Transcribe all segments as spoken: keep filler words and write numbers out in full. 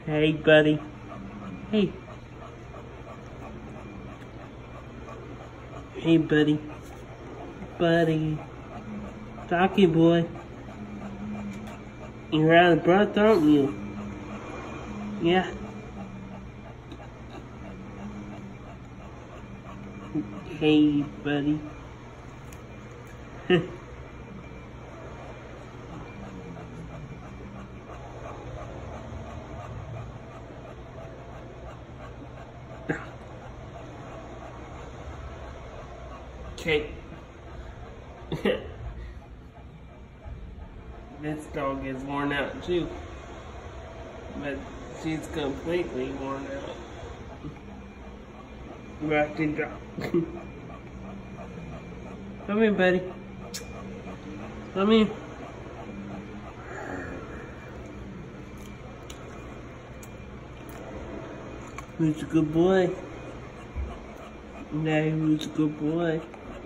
Hey, buddy. Hey. Hey, buddy. Buddy. Talkie boy. You're out of breath, aren't you? Yeah. Hey, buddy. Okay. This dog is worn out too. But she's completely worn out. Rock and drop. Come here, buddy. Come here. Who's a good boy? Now who's a good boy?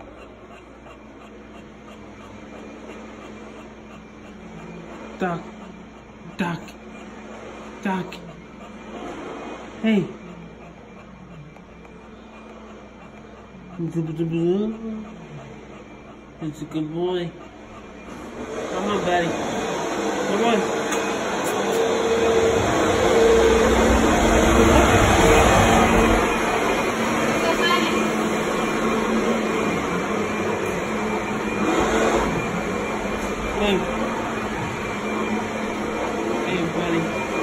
Duck. Duck. Duck. Hey. It's a good boy. Come on, buddy. Come on. Hey. Hey, buddy.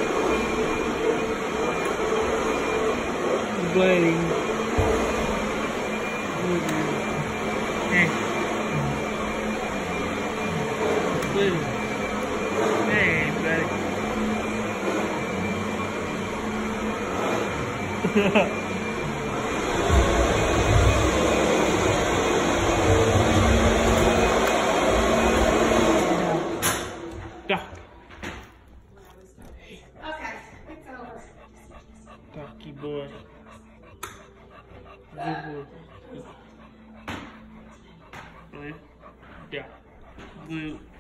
Buddy. Hey. Buddy. Hey, buddy. Duck. Okay, it's over. Ducky boy. Good boy. Duck. Blue.